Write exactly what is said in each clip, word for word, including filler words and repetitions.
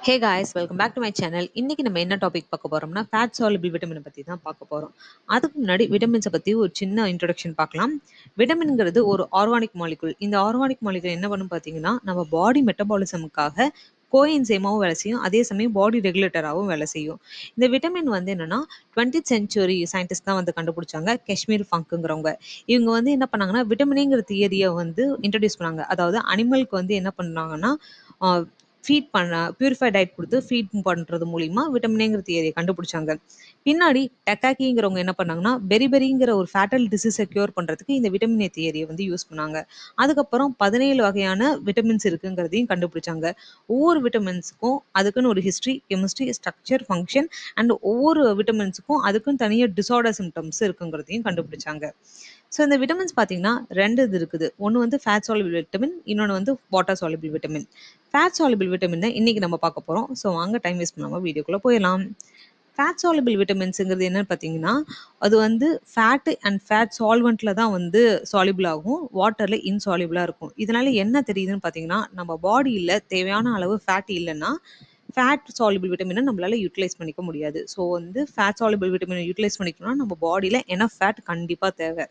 Hey guys, welcome back to my channel. இன்னைக்கு நம்ம என்ன டாபிக் பார்க்க போறோம்னா ஃபேட் சால்பிள் விட்டமினை பத்தி தான் பார்க்க போறோம். அதுக்கு முன்னாடி விட்டமின்ஸை பத்தி ஒரு சின்ன இன்ட்ரோடக்ஷன் பார்க்கலாம். விட்டமின்ங்கிறது ஒரு ஆர்கானிக் மாலிகுல். இந்த ஆர்கானிக் மாலிகுல் என்ன பண்ணும் பார்த்தீங்கன்னா நம்ம பாடி மெட்டபாலிசமுக்காக கோஎன்சைமாவும் வேலை செய்யும், அதே சமயம் பாடி ரெகுலேட்டராகவும் வேலை செய்யும். இந்த விட்டமின் வந்து என்னன்னா டுவெண்ட்டி சென்ச்சுரி சயின்டிஸ்ட் தான் வந்து கண்டுபிடிச்சாங்க, காஷ்மீர் ஃபங்க்குங்கிறவங்க. இவங்க வந்து என்ன பண்ணாங்கன்னா விட்டமினிங்கிற தியரியை வந்து இன்ட்ரடியூஸ் பண்ணாங்க. அதாவது அனிமலுக்கு வந்து என்ன பண்ணாங்கன்னா ஃபீட் பண்ண பியூரிஃபைட் டயட் கொடுத்து ஃபீட் பண்ணுறது மூலிமா விட்டமினேங்கிற தியரியை கண்டுபிடிச்சாங்க. பின்னாடி டெக்காக்கிங்கிறவங்க என்ன பண்ணாங்கன்னா பெரிபெரிங்கிற ஒரு ஃபேட்டல் டிசீஸை க்யூர் பண்ணுறதுக்கு இந்த விட்டமின் ஏ தியரியை வந்து யூஸ் பண்ணாங்க. அதுக்கப்புறம் பதினேழு வகையான விட்டமின்ஸ் இருக்குங்கிறதையும் கண்டுபிடிச்சாங்க. ஒவ்வொரு விட்டமின்ஸுக்கும் அதுக்குன்னு ஒரு history, chemistry, structure, function and ஒவ்வொரு விட்டமின்ஸுக்கும் அதுக்குன்னு தனியாக டிசார்டர் சிம்டம்ஸ் இருக்குங்கிறதையும் கண்டுபிடிச்சாங்க. ஸோ இந்த விட்டமின்ஸ் பார்த்தீங்கன்னா ரெண்டு இது இருக்குது. ஒன்று வந்து ஃபேட் சால்பிள் விட்டமின், இன்னொன்று வந்து water soluble vitamin. Fat soluble vitamin தான் இன்றைக்கி நம்ம பார்க்க போகிறோம். ஸோ வாங்க டைம் வேஸ்ட் பண்ணாமல் வீடியோக்குள்ளே போயிடலாம். ஃபேட் சால்பிள் விட்டமின்ஸுங்கிறது என்னன்னு பார்த்தீங்கன்னா அது வந்து ஃபேட்டு அண்ட் ஃபேட் சால்வெண்ட்டில் தான் வந்து சால்பிள் ஆகும், வாட்டரில் இன்சால்பிளாக இருக்கும். இதனால் என்ன தெரியுதுன்னு பார்த்தீங்கன்னா நம்ம பாடியில் தேவையான அளவு ஃபேட் இல்லைன்னா ஃபேட் சால்பிள் விட்டமினை நம்மளால யூட்டிலைஸ் பண்ணிக்க முடியாது. ஸோ வந்து ஃபேட் சால்பிள் விட்டமினை யூட்டிலைஸ் பண்ணிக்கணும்னா நம்ம பாடியில் என்ன ஃபேட் கண்டிப்பாக தேவை.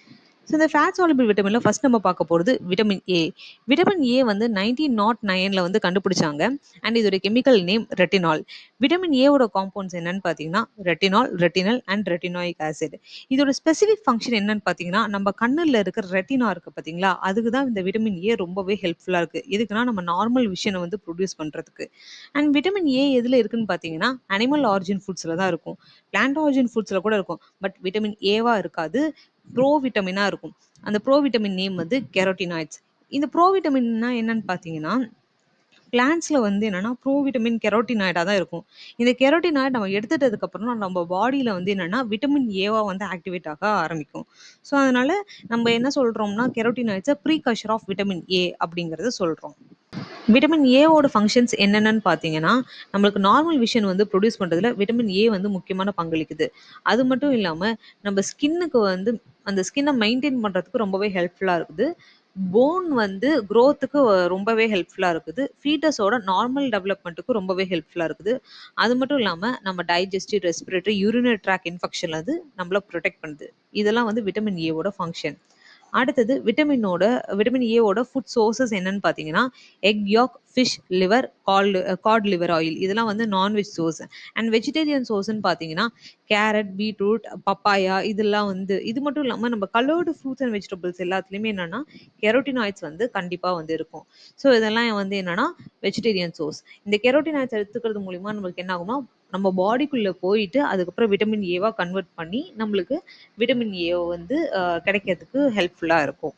ஸோ இந்த ஃபேட் சால்பிள் விட்டமினில் ஃபர்ஸ்ட் நம்ம பார்க்க போகிறது விட்டமின் ஏ. விட்டமின் ஏ வந்து நைன்டீன் நாட் நைனில் வந்து கண்டுபிடிச்சாங்க அண்ட் இதோட கெமிக்கல் நேம் ரெட்டினால். விட்டமின் ஏவோட காம்பவுண்ட்ஸ் என்னன்னு பார்த்தீங்கன்னா retinol, retinal and retinoic acid. இதோட ஸ்பெசிஃபிக் ஃபங்க்ஷன் என்னன்னு பார்த்தீங்கன்னா நம்ம கண்ணில் இருக்கிற ரெட்டினா இருக்குது பார்த்தீங்களா, அதுக்கு தான் இந்த விட்டமின் ஏ ரொம்பவே ஹெல்ப்ஃபுல்லாக இருக்குது. எதுக்குன்னா நம்ம நார்மல் விஷனை வந்து ப்ரொடியூஸ் பண்ணுறதுக்கு. அண்ட் விட்டமின் ஏ எதில் இருக்குன்னு பார்த்தீங்கன்னா அனிமல் ஆரிஜின் ஃபுட்ஸில் தான் இருக்கும், பிளான்ட் ஆரிஜின் ஃபுட்ஸில் கூட இருக்கும். பட் விட்டமின் ஏவா இருக்காது, ப்ரோ விட்டமினா இருக்கும். அந்த ப்ரோ விட்டமின் நேம் வந்து கெரோட்டினாய்ட்ஸ். இந்த ப்ரோ விட்டமின்னா என்னன்னு பார்த்தீங்கன்னா பிளான்ட்ஸில் வந்து என்னென்னா ப்ரோ விட்டமின் கெரோட்டினாய்டாக தான் இருக்கும். இந்த கெரோட்டினாய்ட் நம்ம எடுத்துட்டதுக்கு அப்புறம் நம்ம பாடியில் வந்து என்னென்னா விட்டமின் ஏவா வந்து ஆக்டிவேட் ஆக ஆரம்பிக்கும். ஸோ அதனால நம்ம என்ன சொல்கிறோம்னா கெரோட்டினாய்ட்ஸை ப்ரீகஷர் ஆஃப் விட்டமின் ஏ அப்படிங்கிறத சொல்கிறோம். விட்டமின் ஏவோட ஃபங்க்ஷன்ஸ் என்னென்னு பார்த்தீங்கன்னா நம்மளுக்கு நார்மல் விஷன் வந்து ப்ரொடியூஸ் பண்ணுறதுல விட்டமின் ஏ வந்து முக்கியமான பங்களிக்குது. அது மட்டும் இல்லாமல் நம்ம ஸ்கின்னுக்கு வந்து அந்த ஸ்கின்னை மெயின்டைன் பண்ணுறதுக்கு ரொம்பவே ஹெல்ப்ஃபுல்லாக இருக்குது. போன் வந்து க்ரோத்துக்கு ரொம்பவே ஹெல்ப்ஃபுல்லாக இருக்குது. ஃபீட்டஸோட நார்மல் டெவலப்மெண்ட்டுக்கு ரொம்பவே ஹெல்ப்ஃபுல்லாக இருக்குது. அது மட்டும் இல்லாமல் நம்ம digestive, respiratory, urinary tract infection வந்து நம்மளை ப்ரொடெக்ட் பண்ணுது. இதெல்லாம் வந்து விட்டமின் ஏவோட ஃபங்க்ஷன். அடுத்தது விட்டமினோட விட்டமின் ஏவோட ஃபுட் சோர்சஸ் என்னன்னு பார்த்தீங்கன்னா எக் யாக், ஃபிஷ் லிவர், கால் காட் லிவர் ஆயில், இதெல்லாம் வந்து நான்வெஜ் சோர்ஸ். அண்ட் வெஜிடேரியன் சோர்ஸ்ன்னு பார்த்தீங்கன்னா கேரட், பீட்ரூட், பப்பாயா, இதெல்லாம் வந்து இது மட்டும் இல்லாமல் நம்ம கலர்டு ஃப்ரூட்ஸ் அண்ட் வெஜிடபிள்ஸ் எல்லாத்துலேயுமே என்னென்னா கெரோட்டினாய்ட்ஸ் வந்து கண்டிப்பாக வந்து இருக்கும். ஸோ இதெல்லாம் வந்து என்னென்னா வெஜிடேரியன் சோர்ஸ். இந்த கெரோட்டினாய்ட்ஸ் எடுத்துக்கிறது மூலிமா நம்மளுக்கு என்ன ஆகும்னா நம்ம பாடிக்குள்ளே போயிட்டு அதுக்கப்புறம் விட்டமின் ஏவா கன்வெர்ட் பண்ணி நம்மளுக்கு விட்டமின் ஏ வந்து கிடைக்கிறதுக்கு ஹெல்ப்ஃபுல்லாக இருக்கும்.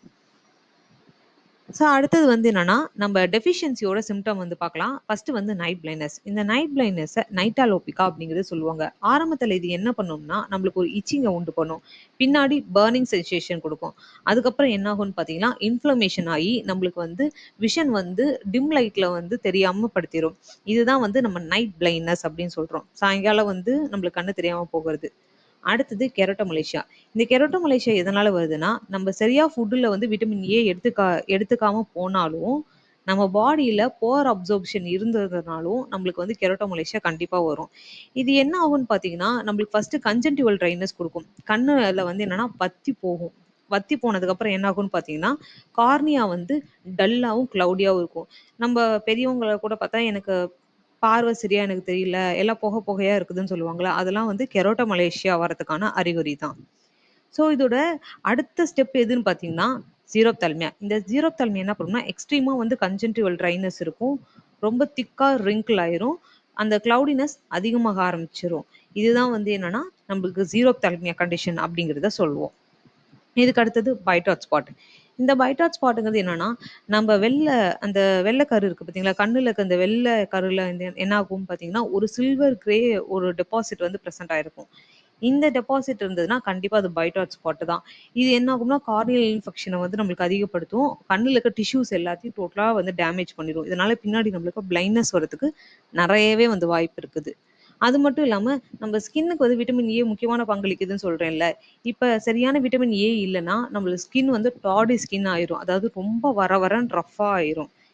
ஸோ அடுத்தது வந்து என்னன்னா நம்ம டெஃபிஷியன்சியோட சிம்டம் வந்து பார்க்கலாம். ஃபர்ஸ்ட் வந்து நைட் பிளைண்ட்னஸ். இந்த நைட் பிளைண்ட்னஸை நைட்டாலோபிகா அப்படிங்கிறது சொல்லுவாங்க. ஆரம்பத்தில் இது என்ன பண்ணும்னா நம்மளுக்கு ஒரு இச்சிங்கை உண்டு பண்ணும், பின்னாடி பர்னிங் சென்சேஷன் கொடுக்கும். அதுக்கப்புறம் என்ன ஆகும்னு பார்த்தீங்கன்னா இன்ஃப்ளமேஷன் ஆகி நம்மளுக்கு வந்து விஷன் வந்து டிம் லைட்டில் வந்து தெரியாமல் படுத்திடும். இதுதான் வந்து நம்ம நைட் பிளைண்ட்னஸ் அப்படின்னு சொல்கிறோம். சாயங்காலம் வந்து நம்மளுக்கு கண்ணு தெரியாமல் போகிறது. அடுத்தது கெரோட்டோமலேஷியா. இந்த கெரோட்டோமலேஷியா எதனால வருதுன்னா நம்ம சரியா ஃபுட்டில் வந்து விட்டமின் ஏ எடுத்துக்கா எடுத்துக்காம போனாலும் நம்ம பாடியில் போர் அப்சர்ப்ஷன் இருந்ததுனாலும் நம்மளுக்கு வந்து கெரோட்டோமலேஷியா கண்டிப்பாக வரும். இது என்ன ஆகும்னு பார்த்தீங்கன்னா நம்மளுக்கு ஃபர்ஸ்ட் கன்ஜென்டிவல் ட்ரைனஸ் கொடுக்கும். கண்ணில் வந்து என்னன்னா வத்தி போகும். வத்தி போனதுக்கப்புறம் என்ன ஆகும்னு பார்த்தீங்கன்னா கார்னியா வந்து டல்லாகவும் க்ளவுடியாகவும் இருக்கும். நம்ம பெரியவங்களை கூட பார்த்தா எனக்கு பார்வை சரியா எனக்கு தெரியல, எல்லாம் புகை புகையா இருக்குதுன்னு சொல்லுவாங்களா, அதெல்லாம் வந்து கெரோட்டோமலேஷியா வரதுக்கான அறிகுறி தான். ஸோ இதோட அடுத்த ஸ்டெப் எதுன்னு பார்த்தீங்கன்னா ஜீரோப்தால்மியா. இந்த ஜீரோப்தால்மியா என்ன பண்ணும்னா எக்ஸ்ட்ரீமாக வந்து கன்ஜென்டிவல் ட்ரைனஸ் இருக்கும், ரொம்ப திக்காக ரிங்கிள் ஆயிரும், அந்த கிளவுடினஸ் அதிகமாக ஆரம்பிச்சிரும். இதுதான் வந்து என்னன்னா நம்மளுக்கு ஜீரோப்தால்மியா கண்டிஷன் அப்படிங்கிறத சொல்லுவோம். இதுக்கு அடுத்தது பைட்டாட் ஸ்பாட். இந்த பைட்டாட் ஸ்பாட்டுங்கிறது என்னன்னா நம்ம வெள்ளை அந்த வெள்ளை கரு இருக்குது பார்த்தீங்களா, கண்ணில் இருக்க அந்த வெள்ளை கருவில் என்ன ஆகும் பார்த்தீங்கன்னா ஒரு சில்வர் கிரே ஒரு டெபாசிட் வந்து ப்ரெசென்ட் ஆயிருக்கும். இந்த டெபாசிட் இருந்ததுன்னா கண்டிப்பாக அது பைட்டாட் ஸ்பாட்டு தான். இது என்ன ஆகும்னா கார்னியல் இன்ஃபெக்ஷனை வந்து நம்மளுக்கு அதிகப்படுத்தும், கண்ணில் இருக்க டிஷ்யூஸ் எல்லாத்தையும் டோட்டலாக வந்து டேமேஜ் பண்ணிடும். இதனால பின்னாடி நம்மளுக்கு பிளைண்ட்னஸ் வரதுக்கு நிறையவே வந்து வாய்ப்பு இருக்குது. அது மட்டும் இல்லாமல் நம்ம ஸ்கின்னுக்கு வந்து விட்டமின் ஏ முக்கியமான பங்களிக்குதுன்னு சொல்கிறேன்ல, இப்போ சரியான விட்டமின் ஏ இல்லைன்னா நம்மளுக்கு ஸ்கின் வந்து டாடி ஸ்கின் ஆயிரும், அதாவது ரொம்ப வர வரன்னு ரஃப்பாக ஆயிரும்.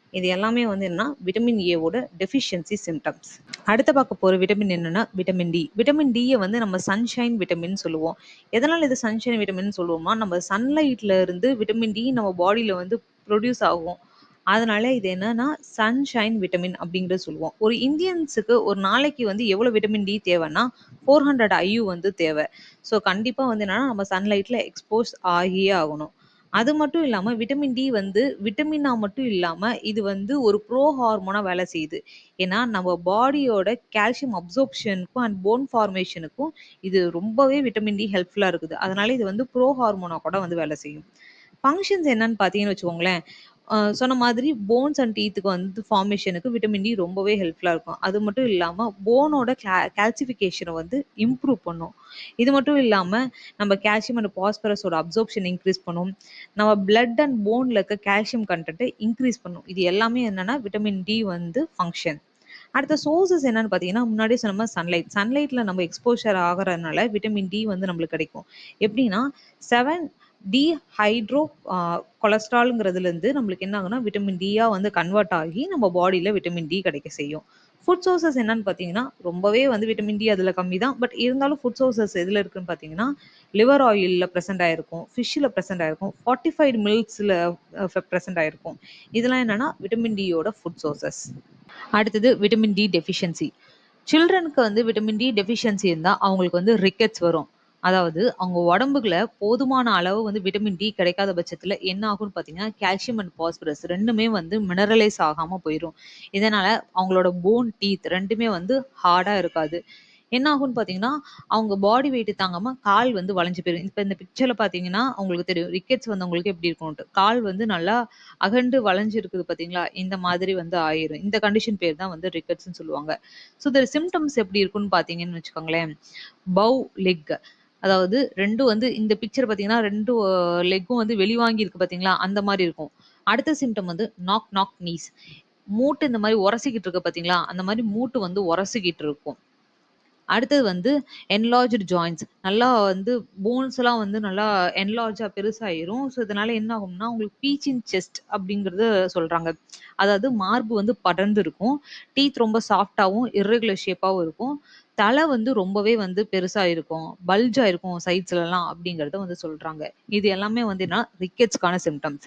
இது எல்லாமே வந்து என்னன்னா விட்டமின் ஏவோட டெஃபிஷியன்சி சிம்டம்ஸ். அடுத்து பார்க்க போகிற விட்டமின் என்னன்னா விட்டமின் டி. விட்டமின் டியை வந்து நம்ம சன்ஷைன் விட்டமின் சொல்லுவோம். எதனால் இது சன்ஷைன் விட்டமின் சொல்லுவோம்னா, நம்ம சன்லைட்ல இருந்து விட்டமின் டி நம்ம பாடியில் வந்து ப்ரொடியூஸ் ஆகும். அதனால இது என்னன்னா சன்ஷைன் விட்டமின் அப்படிங்கிறது சொல்லுவோம். ஒரு இந்தியன்ஸுக்கு ஒரு நாளைக்கு வந்து எவ்வளோ விட்டமின் டி தேவைன்னா ஃபோர் ஹண்ட்ரட் ஐயூ வந்து தேவை. ஸோ கண்டிப்பாக வந்து என்னன்னா நம்ம சன்லைட்டில் எக்ஸ்போஸ் ஆகியே ஆகணும். அது மட்டும் இல்லாமல் விட்டமின் டி வந்து விட்டமினா மட்டும் இல்லாமல் இது வந்து ஒரு ப்ரோ ஹார்மோனாக வேலை செய்யுது. ஏன்னா நம்ம பாடியோட கால்சியம் அப்சர்ப்ஷனுக்கும் அண்ட் போன் ஃபார்மேஷனுக்கும் இது ரொம்பவே விட்டமின் டி ஹெல்ப்ஃபுல்லாக இருக்குது. அதனால இது வந்து ப்ரோ ஹார்மோனாக கூட வந்து வேலை செய்யும். ஃபங்க்ஷன்ஸ் என்னன்னு பார்த்தீங்கன்னு வச்சுக்கோங்களேன், சொன்ன மாதிரி போன்ஸ் அண்ட் டீத்துக்கு வந்து ஃபார்மேஷனுக்கு விட்டமின் டி ரொம்பவே ஹெல்ப்ஃபுல்லாக இருக்கும். அது மட்டும் இல்லாமல் போனோட கிளா கால்சிஃபிகேஷனை வந்து இம்ப்ரூவ் பண்ணும். இது மட்டும் இல்லாமல் நம்ம கால்சியம் அண்ட் பாஸ்பரஸோட அப்சர்ப்ஷன் இன்க்ரீஸ் பண்ணும். நம்ம பிளட் அண்ட் போனில் இருக்க கால்சியம் கண்டென்ட்டை இன்க்ரீஸ் பண்ணும். இது எல்லாமே என்னென்னா விட்டமின் டி வந்து ஃபங்க்ஷன். அடுத்த சோர்சஸ் என்னன்னு பார்த்தீங்கன்னா, முன்னாடியே சொன்ன மாதிரி சன்லைட். சன்லைட்டில் நம்ம எக்ஸ்போஷர் ஆகிறதுனால விட்டமின் டி வந்து நம்மளுக்கு கிடைக்கும். எப்படின்னா செவன் டி ஹைட்ரோ கொலஸ்ட்ரால்ங்கிறதுலேருந்து நம்மளுக்கு என்ன ஆகுனா விட்டமின் டியா வந்து கன்வெர்ட் ஆகி நம்ம பாடியில் விட்டமின் டி கிடைக்க செய்யும். ஃபுட் சோர்சஸ் என்னன்னு பார்த்தீங்கன்னா ரொம்பவே வந்து விட்டமின் டி அதில் கம்மி தான். பட் இருந்தாலும் ஃபுட் சோர்சஸ் எதில் இருக்குன்னு பார்த்தீங்கன்னா லிவர் ஆயிலில் ப்ரெசென்ட் ஆகிருக்கும், ஃபிஷ்ஷில் ப்ரெசென்ட் ஆகிருக்கும், ஃபார்ட்டிஃபைடு மில்க்ஸில் ப்ரெசென்ட் ஆகிருக்கும். இதெல்லாம் என்னென்னா விட்டமின் டியோட ஃபுட் சோர்சஸ். அடுத்தது விட்டமின் டி டெஃபிஷியன்சி. சில்ட்ரனுக்கு வந்து விட்டமின் டி டெஃபிஷியன்சி இருந்தால் அவங்களுக்கு வந்து ரிக்கெட்ஸ் வரும். அதாவது அவங்க உடம்புல போதுமான அளவு வந்து விட்டமின் டி கிடைக்காத பட்சத்தில் என்ன ஆகும்னு பார்த்தீங்கன்னா கால்சியம் அண்ட் பாஸ்பரஸ் ரெண்டுமே வந்து மினரலைஸ் ஆகாமல் போயிடும். இதனால் அவங்களோட போன் டீத் ரெண்டுமே வந்து ஹார்டாக இருக்காது. என்ன ஆகும்னு பார்த்தீங்கன்னா அவங்க பாடி வெயிட் தாங்காமல் கால் வந்து வளைஞ்சு போயிடும். இப்போ இந்த பிக்சரில் பார்த்தீங்கன்னா அவங்களுக்கு தெரியும் ரிக்கெட்ஸ் வந்தவங்களுக்கு எப்படி இருக்கும்ட்டு. கால் வந்து நல்லா அகண்டு வளைஞ்சு இருக்குது பார்த்தீங்களா, இந்த மாதிரி வந்து ஆயிரும். இந்த கண்டிஷன் பேர் தான் வந்து ரிக்கெட்ஸ்ன்னு சொல்லுவாங்க. ஸோ இந்த சிம்டம்ஸ் எப்படி இருக்குன்னு பார்த்தீங்கன்னு வச்சுக்கோங்களேன், பவ் லெக், அதாவது ரெண்டும் வந்து இந்த பிக்சர் பார்த்தீங்கன்னா ரெண்டு லெக்கும் வந்து வெளிவாங்கி இருக்கு பார்த்தீங்களா, அந்த மாதிரி இருக்கும். அடுத்த சிம்டம் வந்து நாக் நாக் நீஸ். மூட்டு இந்த மாதிரி உரசிக்கிட்டு இருக்கு பார்த்தீங்களா, அந்த மாதிரி மூட்டு வந்து உரசிக்கிட்டு இருக்கும். அடுத்தது வந்து என்லார்ஜ்டு ஜாயின்ட்ஸ். நல்லா வந்து போன்ஸ் எல்லாம் வந்து நல்லா என்லார்ஜா பெருசாயிரும். ஸோ இதனால என்ன ஆகும்னா உங்களுக்கு பீச்சிங் செஸ்ட் அப்படிங்கிறது சொல்றாங்க. அதாவது மார்பு வந்து படர்ந்து இருக்கும், டீத் ரொம்ப சாஃப்டாகவும் இர்ரெகுலர் ஷேப்பாகவும் இருக்கும், தலை வந்து ரொம்பவே வந்து பெருசா இருக்கும், பல்ஜா இருக்கும் சைட்ஸ்லலாம் அப்படிங்கிறத வந்து சொல்றாங்க. இது எல்லாமே வந்து என்ன ரிக்கெட்ஸ்க்கான சிம்டம்ஸ்.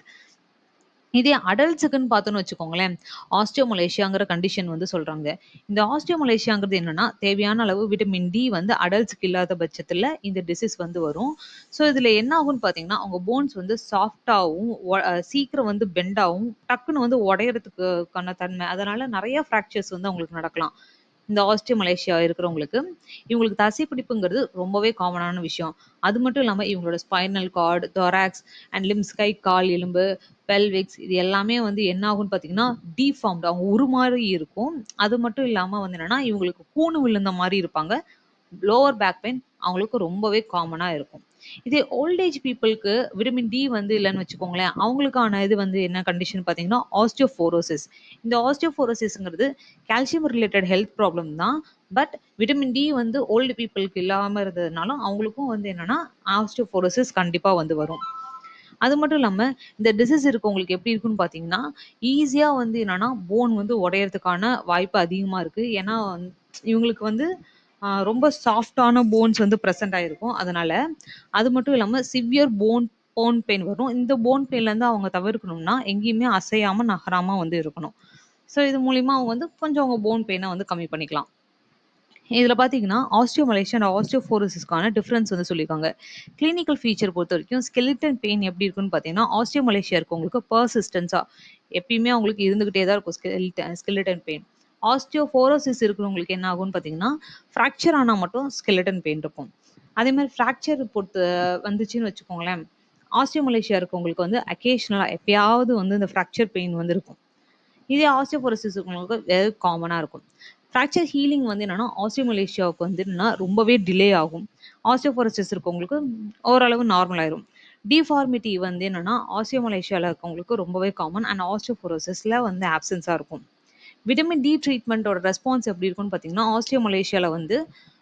இதே அடல்ட்ஸுக்குன்னு பார்த்தோன்னு வச்சுக்கோங்களேன், ஆஸ்டியோமலேஷியாங்கிற கண்டிஷன் வந்து சொல்றாங்க. இந்த ஆஸ்டியோமலேஷியாங்கிறது என்னன்னா தேவையான அளவு விட்டமின் டி வந்து அடல்ட்ஸுக்கு இல்லாத பட்சத்தில் இந்த டிசீஸ் வந்து வரும். ஸோ இதில் என்ன ஆகும்னு பார்த்தீங்கன்னா அவங்க போன்ஸ் வந்து சாஃப்டாகவும் சீக்கிரம் வந்து பெண்டாகவும் டக்குன்னு வந்து உடையறதுக்கான தன்மை, அதனால நிறைய ஃப்ராக்சர்ஸ் வந்து அவங்களுக்கு நடக்கலாம். இந்த ஆஸ்டியோமலேஷியா இருக்கிறவங்களுக்கு இவங்களுக்கு தசைப்பிடிப்புங்கிறது ரொம்பவே காமனான விஷயம். அது மட்டும் இல்லாமல் இவங்களோட spinal cord, thorax and limbs, கை கால் எலும்பு, பெல்விக்ஸ் இது எல்லாமே வந்து என்ன ஆகும்னு பார்த்தீங்கன்னா டீஃபார்ம்டு, அவங்க உரு மாதிரி இருக்கும். அது மட்டும் இல்லாமல் வந்து என்னன்னா இவங்களுக்கு கூணு விழுந்த மாதிரி இருப்பாங்க. லோவர் பேக் பெயின் அவங்களுக்கு ரொம்பவே காமனாக இருக்கும். இதே ஓல்டேஜ் பீப்புளுக்கு விட்டமின் டி வந்து இல்லைன்னு வச்சுக்கோங்களேன், அவங்களுக்கான இது வந்து என்ன கண்டிஷன் பார்த்தீங்கன்னா ஆஸ்டியோஃபோரோசிஸ். இந்த ஆஸ்டியோஃபோரோசிஸ்ங்கிறது கால்சியம் ரிலேட்டட் ஹெல்த் ப்ராப்ளம் தான். பட் விட்டமின் டி வந்து ஓல்டு பீப்புளுக்கு இல்லாமல் இருந்ததுனால அவங்களுக்கும் வந்து என்னன்னா ஆஸ்டியோஃபோரோசிஸ் கண்டிப்பாக வந்து வரும். அது மட்டும் இல்லாமல் இந்த டிசீஸ் இருக்கவங்களுக்கு எப்படி இருக்குன்னு பார்த்தீங்கன்னா ஈஸியாக வந்து என்னன்னா போன் வந்து உடையறதுக்கான வாய்ப்பு அதிகமாக இருக்குது. ஏன்னா இவங்களுக்கு வந்து ரொம்ப சாஃப்டான போன்ஸ் வந்து ப்ரெசென்ட் ஆகிருக்கும். அதனால அது மட்டும் இல்லாமல் சிவியர் போன் போன் பெயின் வரும். இந்த போன் பெயின்லேருந்து அவங்க தவிர்க்கணும்னா எங்கேயுமே அசையாமல் நகராமல் வந்து இருக்கணும். ஸோ இது மூலிமா அவங்க வந்து கொஞ்சம் அவங்க போன் பெயினை வந்து கம்மி பண்ணிக்கலாம். இதில் பார்த்தீங்கன்னா ஆஸ்டியோமலேஷியா அண்ட் ஆஸ்டியோஃபோரோசிஸ்க்கான டிஃப்ரென்ஸ் வந்து சொல்லியிருக்காங்க. கிளினிக்கல் ஃபீச்சர் பொறுத்த வரைக்கும் ஸ்கெலிட்டன் பெயின் எப்படி இருக்குன்னு பார்த்தீங்கன்னா ஆஸ்டியோமலேஷியா இருக்கவங்களுக்கு பர்சிஸ்டன்ஸாக எப்பயுமே அவங்களுக்கு இருந்துகிட்டே தான் இருக்கும் ஸ்கெலிட்டன் ஸ்கெலிட்டன் பெயின். ஆஸ்டியோஃபோரோசிஸ் இருக்கிறவங்களுக்கு என்ன ஆகும்னு பார்த்தீங்கன்னா ஃப்ராக்சர் ஆனால் மட்டும் ஸ்கெலிட்டன் பெயின் இருக்கும். அதே மாதிரி ஃப்ராக்சர் பொறுத்து வந்துச்சுன்னு வச்சுக்கோங்களேன், ஆஸ்டியோமலேஷியா இருக்கவங்களுக்கு வந்து அக்கேஷனலாக எப்பயாவது வந்து இந்த ஃப்ராக்சர் பெயின் வந்து இருக்கும். இதே ஆஸ்டியோஃபோரோசிஸ் இருக்கவங்களுக்கு வெரி காமனாக இருக்கும். ஃப்ராக்சர் ஹீலிங் வந்து என்னன்னா ஆஸ்டியோமலேஷியாவுக்கு வந்து என்னன்னா ரொம்பவே டிலே ஆகும். ஆஸ்டியோஃபோரோசிஸ் இருக்கவங்களுக்கு ஓரளவு நார்மல் ஆயிரும். டிஃபார்மிட்டி வந்து என்னன்னா ஆஸ்டியோமலேஷியாவில் இருக்கவங்களுக்கு ரொம்பவே காமன் அண்ட் ஆஸ்டியோஃபோரோசிஸில் வந்து ஆப்சன்ஸாக இருக்கும். விட்டமின் டி ட்ரீட்மெண்ட்டோட ரெஸ்பான்ஸ் எப்படி இருக்குன்னு பார்த்தீங்கன்னா ஆஸ்டியோமலேஷியாவில் வந்து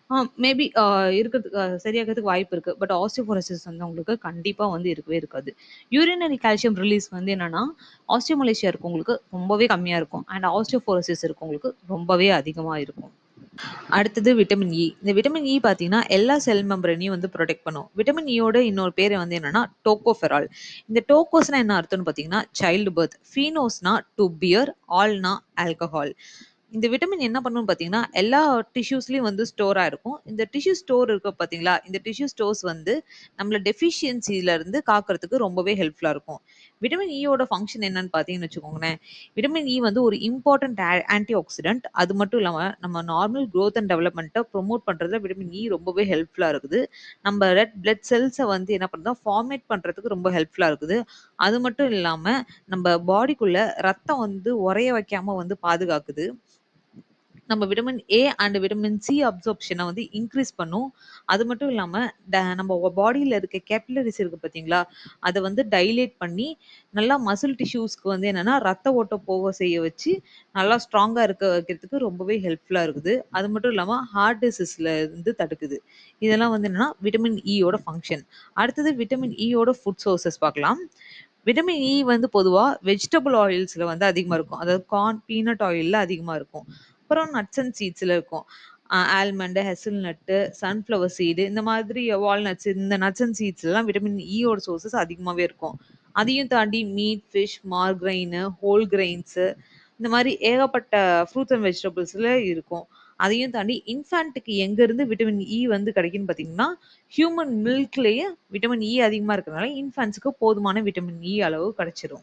ஆ மேபி அ இருக்கிறதுக்கு அ சரியாகறதுக்கு வாய்ப்பு இருக்கு. பட் ஆஸ்டியோபோரோசிஸ் வந்து உங்களுக்கு கண்டிப்பா வந்து இருக்கவே இருக்காது. யூரினரி கால்சியம் ரிலீஸ் வந்து என்னன்னா, ஆஸ்டியோமலேசியா இருக்கவங்களுக்கு ரொம்பவே கம்மியா இருக்கும். அண்ட் ஆஸ்டியோபோரோசிஸ் இருக்கவங்களுக்கு ரொம்பவே அதிகமா இருக்கும். அடுத்தது விட்டமின் இ. இந்த விட்டமின் இ பார்த்தீங்கன்னா, எல்லா செல் மெம்பரேனையும் வந்து புரொடெக்ட் பண்ணும். விட்டமின் இயோட இன்னொரு பேரு வந்து என்னன்னா, டோகோஃபெரால். இந்த டோகோஸ்னா என்ன அர்த்தம்னு பார்த்தீங்கன்னா, சைல்டு பர்த். ஃபீனோஸ்னா டூ பியர், ஆல்னா ஆல்கஹால். இந்த விட்டமின் என்ன பண்ணும்னு பார்த்தீங்கன்னா, எல்லா டிஷ்யூஸ்லயும் வந்து ஸ்டோர் ஆயிருக்கும். இந்த டிஷ்யூ ஸ்டோர் இருக்கு பார்த்தீங்களா, இந்த டிஷ்யூ ஸ்டோர்ஸ் வந்து நம்மள டெஃபிஷியன்சில இருந்து காக்கிறதுக்கு ரொம்பவே ஹெல்ப்ஃபுல்லா இருக்கும். விட்டமின் இயோட ஃபங்ஷன் என்னன்னு பார்த்தீங்கன்னு வச்சுக்கோங்களேன், விட்டமின் இ வந்து ஒரு இம்பார்ட்டன்ட் ஆ ஆன்டி ஆக்ஸிடென்ட். அது மட்டும் இல்லாம, நம்ம நார்மல் குரோத் அண்ட் டெவலப்மெண்ட்ட ப்ரமோட் பண்றதுல விட்டமின் இ ரொம்பவே ஹெல்ப்ஃபுல்லா இருக்குது. நம்ம ரெட் பிளட் செல்ஸ வந்து என்ன பண்ணுதுன்னா, ஃபார்மேட் பண்றதுக்கு ரொம்ப ஹெல்ப்ஃபுல்லா இருக்குது. அது மட்டும் இல்லாம, நம்ம பாடிக்குள்ள ரத்தம் வந்து உறைய வைக்காம வந்து பாதுகாக்குது. நம்ம vitamin A and vitamin C அப்சார்ப்ஷனை வந்து இன்க்ரீஸ் பண்ணும். அது மட்டும் இல்லாம ட நம்ம பாடியில இருக்க கேபிலரிஸ் இருக்கு பார்த்தீங்களா, அதை வந்து டைலேட் பண்ணி நல்லா மசில் டிஷ்யூஸ்க்கு வந்து என்னன்னா ரத்த ஓட்டம் போக செய்ய வச்சு நல்லா ஸ்ட்ராங்கா இருக்க வைக்கிறதுக்கு ரொம்பவே ஹெல்ப்ஃபுல்லா இருக்குது. அது மட்டும் இல்லாம ஹார்ட் டிசீஸ்ல இருந்து தடுக்குது. இதெல்லாம் வந்து என்னன்னா விட்டமின் இயோட ஃபங்க்ஷன். அடுத்தது விட்டமின் இயோட ஃபுட் சோர்சஸ் பார்க்கலாம். விட்டமின் இ வந்து பொதுவா வெஜிடபிள் ஆயில்ஸ்ல வந்து அதிகமா இருக்கும். அதாவது கார்ன், பீனட் ஆயில்ல அதிகமா இருக்கும். அப்புறம் நட்ஸ் அண்ட் சீட்ஸ்ல இருக்கும். ஆல்மண்ட், ஹெசல்நட்டு, சன்ஃப்ளவர் சீடு இந்த மாதிரி வால்நட்ஸ் இந்த நட்ஸ் அண்ட் சீட்ஸ்லாம் விட்டமின் இயோட சோர்சஸ் அதிகமாவே இருக்கும். அதையும் தாண்டி meat, fish, margarine, whole grains இந்த மாதிரி ஏகப்பட்ட ஃப்ரூட்ஸ் அண்ட் வெஜிடபிள்ஸ்ல இருக்கும். அதையும் தாண்டி இன்ஃபான்ட்டுக்கு எங்கேருந்து விட்டமின் இ வந்து கிடைக்குன்னு பார்த்தீங்கன்னா, ஹியூமன் மில்க்லேயே விட்டமின் இ அதிகமாக இருக்கிறதுனால இன்ஃபான்ட்ஸுக்கு போதுமான விட்டமின் இ அளவு கிடைச்சிரும்.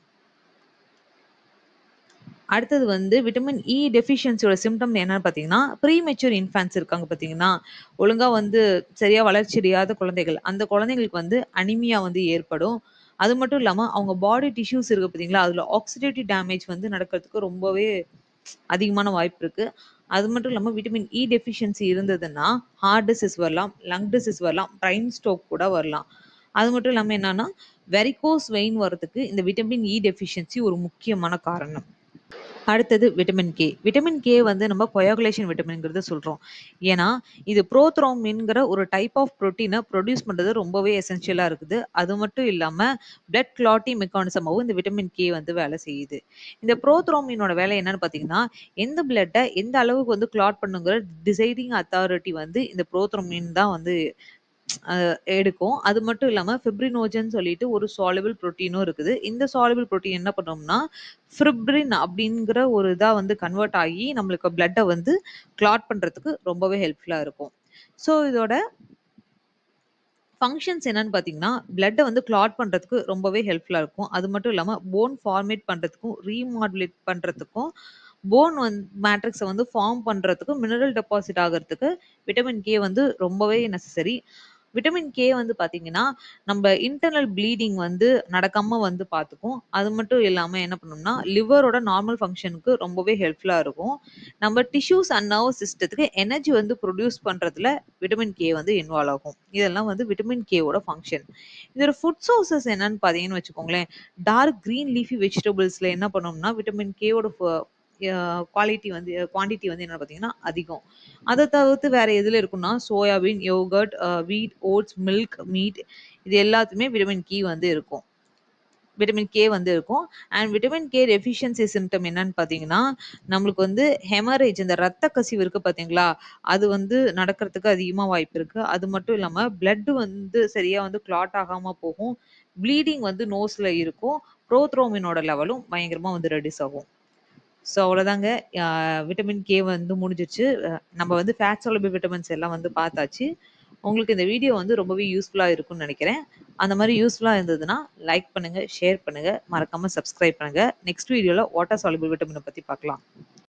அடுத்தது வந்து விட்டமின் இ டெஃபிஷியன்சியோட சிம்டம் என்னன்னு பார்த்தீங்கன்னா, ப்ரீமெச்சூர் இன்ஃபான்ட்ஸ் இருக்காங்க பார்த்தீங்கன்னா, ஒழுங்கா வந்து சரியா வளர்ச்சி அடையாத குழந்தைகள். அந்த குழந்தைங்களுக்கு வந்து அனிமியா வந்து ஏற்படும். அது மட்டும் இல்லாம அவங்க பாடி டிஷ்யூஸ் இருக்கு பார்த்தீங்களா, அதில ஆக்சிடேட்டிவ் டேமேஜ் வந்து நடக்கிறதுக்கு ரொம்பவே அதிகமான வாய்ப்பு இருக்கு. அது மட்டும் இல்லாம விட்டமின் இ டெஃபிஷியன்சி இருந்ததுன்னா, ஹார்ட் டிசீஸ் வரலாம், லங் டிசீஸ் வரலாம், பிரைன் ஸ்ட்ரோக் கூட வரலாம். அது மட்டும் இல்லாம என்னன்னா, வெரிகோஸ் வெயின் வரதுக்கு இந்த விட்டமின் இ டெஃபிஷியன்சி ஒரு முக்கியமான காரணம். அடுத்தது விட்டமின் கே. விட்டமின் கே வந்து நம்ம கொயாகுலேஷன் விட்டமின்ங்கிறத சொல்றோம். ஏன்னா, இது புரோத்ரோம்பின்ங்கிற ஒரு டைப் ஆஃப் புரோட்டீனை ப்ரொடியூஸ் பண்றது ரொம்பவே எசென்ஷியலா இருக்குது. அது மட்டும் இல்லாம பிளட் கிளாட்டிங் மெக்கானிசமாவும் இந்த விட்டமின் கே வந்து வேலை செய்யுது. இந்த புரோத்ரோம்பினோட வேலை என்னன்னு பார்த்தீங்கன்னா, எந்த பிளட்டை எந்த அளவுக்கு வந்து கிளாட் பண்ணுங்கிற டிசைடிங் அத்தாரிட்டி வந்து இந்த புரோத்ரோம்பின் தான் வந்து அ எடுக்கும். அது மட்டும் இல்லாம ஃபிப்ரினோஜன் சொல்லிட்டு ஒரு சாலுபிள் புரோட்டீனும் இருக்குது. இந்த சாலுபிள் புரோட்டீன் என்ன பண்ணும்னா, ஃபிப்ரின் அப்படிங்கிற ஒரு இதா வந்து கன்வெர்ட் ஆகி நம்மளுக்கு பிளட்ட வந்து கிளாட் பண்றதுக்கு ரொம்பவே ஹெல்ப்ஃபுல்லா இருக்கும். ஸோ இதோட ஃபங்ஷன்ஸ் என்னன்னு பார்த்தீங்கன்னா, பிளட்ட வந்து கிளாட் பண்றதுக்கு ரொம்பவே ஹெல்ப்ஃபுல்லா இருக்கும். அது மட்டும் இல்லாம போன் ஃபார்மேட் பண்றதுக்கும், ரீமாடுலேட் பண்றதுக்கும், போன் வந் மேட்ரிக்ஸ வந்து ஃபார்ம் பண்றதுக்கும், மினரல் டெபாசிட் ஆகறதுக்கு விட்டமின் கே வந்து ரொம்பவே நெசசரி. விட்டமின் கே வந்து பார்த்தீங்கன்னா, நம்ம இன்டர்னல் ப்ளீடிங் வந்து நடக்காம வந்து பார்த்துக்கும். அது மட்டும் இல்லாம என்ன பண்ணும்னா, லிவரோட நார்மல் ஃபங்ஷனுக்கு ரொம்பவே ஹெல்ப்ஃபுல்லா இருக்கும். நம்ம டிஷ்யூஸ் அண்ட் நர்வ் சிஸ்டத்துக்கு எனர்ஜி வந்து ப்ரொடியூஸ் பண்றதுல விட்டமின் கே வந்து இன்வால்வ் ஆகும். இதெல்லாம் வந்து விட்டமின் கேவோட ஃபங்ஷன். இதோட ஃபுட் சோர்சஸ் என்னன்னு பார்த்தீங்கன்னு வச்சுக்கோங்களேன், டார்க் கிரீன் லீஃபி வெஜிடபிள்ஸ்ல என்ன பண்ணும்னா, விட்டமின் கேவோட ஃப அ குவாலிட்டி வந்து குவான்டிட்டி வந்து என்ன பார்த்தீங்கன்னா அதிகம். அத தவிர்த்து வேற எதுல இருக்கும்னா, சோயாபீன், யோகர்ட், அ வீட், ஓட்ஸ், மில்க், மீட் இது எல்லாத்துமே விட்டமின் கே வந்து இருக்கும். விட்டமின் கே வந்து இருக்கும். And vitamin K deficiency symptom என்னன்னு பார்த்தீங்கன்னா, நம்மளுக்கு வந்து ஹெமரேஜ் இந்த ரத்த கசிவு இருக்கு பார்த்தீங்களா, அது வந்து நடக்கிறதுக்கு அதிகமா வாய்ப்பு இருக்கு. அது மட்டும் இல்லாம பிளட் வந்து சரியா வந்து கிளாட் ஆகாம போகும். ப்ளீடிங் வந்து நோஸ்ல இருக்கும். புரோத்ரோம்பினோட லெவலும் பயங்கரமா வந்து ரெட்யூஸ் ஆகும். ஸோ அவ்வளோதாங்க. அ விட்டமின் கே வந்து முடிஞ்சிருச்சு. அ நம்ம வந்து ஃபேட் சாலுபிள் விட்டமின்ஸ் எல்லாம் வந்து பார்த்தாச்சு. உங்களுக்கு இந்த வீடியோ வந்து ரொம்பவே யூஸ்ஃபுல்லா இருக்கும்னு நெனைக்கிறேன். அந்த மாரி யூஸ்ஃபுல்லா இருந்ததுன்னா, லைக் பண்ணுங்க, ஷேர் பண்ணுங்க, மறக்காம சப்ஸ்கிரைப் பண்ணுங்க. நெக்ஸ்ட் வீடியோல வாட்டர் சாலுபிள் விட்டமின பத்தி பார்க்கலாம்.